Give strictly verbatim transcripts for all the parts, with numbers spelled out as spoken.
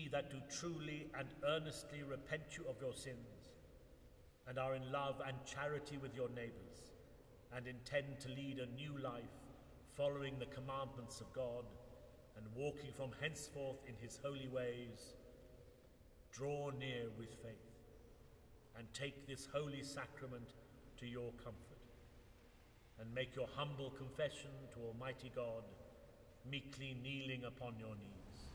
that do truly and earnestly repent you of your sins, and are in love and charity with your neighbours, and intend to lead a new life, following the commandments of God, and walking from henceforth in his holy ways, draw near with faith, and take this holy sacrament to your comfort, and make your humble confession to Almighty God, meekly kneeling upon your knees.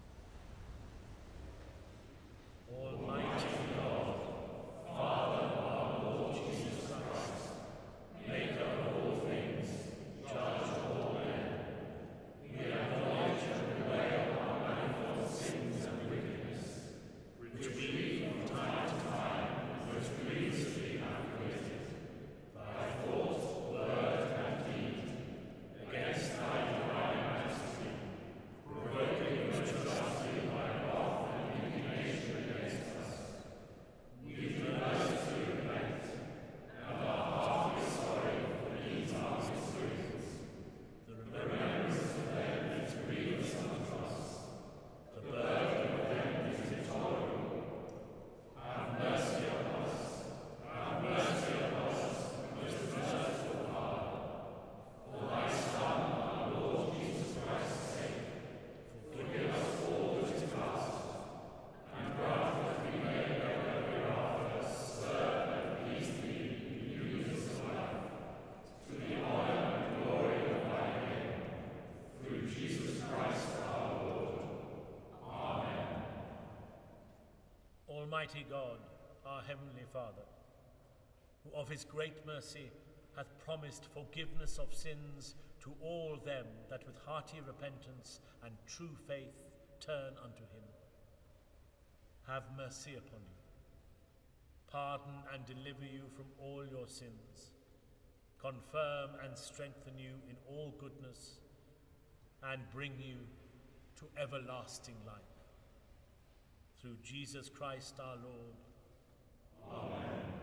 Almighty God, Father of our Lord Jesus Christ, Maker of all things, Judge of all men, we acknowledge and bewail our manifold sins and wickedness, which we from time to time most grievously have committed, by thought, word, and deed, against thy divine majesty, provoking most justly by wrath and indignation against us. We do mercy to repent, and our heart is sorry for these our misdoings. The remembrance of them is grievous unto us, the burden of them is intolerable. Have mercy on us, have mercy on us, most merciful Father. For thy Son, our Lord Jesus Christ's sake, forgive us all that is past, and grant that we may ever hereafter serve and please thee in newness of life, to the honour and glory of thy name, through Jesus Christ our Lord. Amen. Almighty God, our heavenly Father, who of his great mercy hath promised forgiveness of sins to all them that with hearty repentance and true faith turn unto him, have mercy upon you, pardon and deliver you from all your sins, confirm and strengthen you in all goodness, and bring you to everlasting life. Through Jesus Christ our Lord. Amen.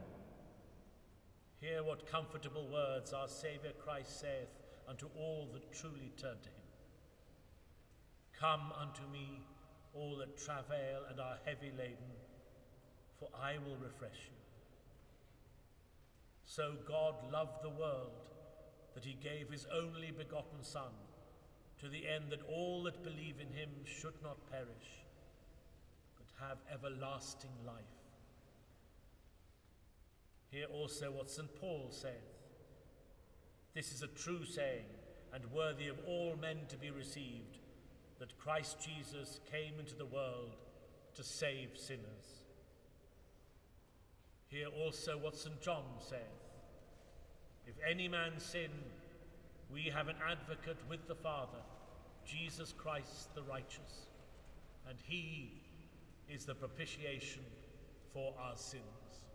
Hear what comfortable words our Saviour Christ saith unto all that truly turn to him. Come unto me, all that travail and are heavy laden, for I will refresh you. So God loved the world, that he gave his only begotten Son, to the end that all that believe in him should not perish, but have everlasting life. Hear also what Saint Paul saith. This is a true saying, and worthy of all men to be received, that Christ Jesus came into the world to save sinners. Hear also what Saint John saith. If any man sin, we have an advocate with the Father, Jesus Christ the righteous, and he is the propitiation for our sins.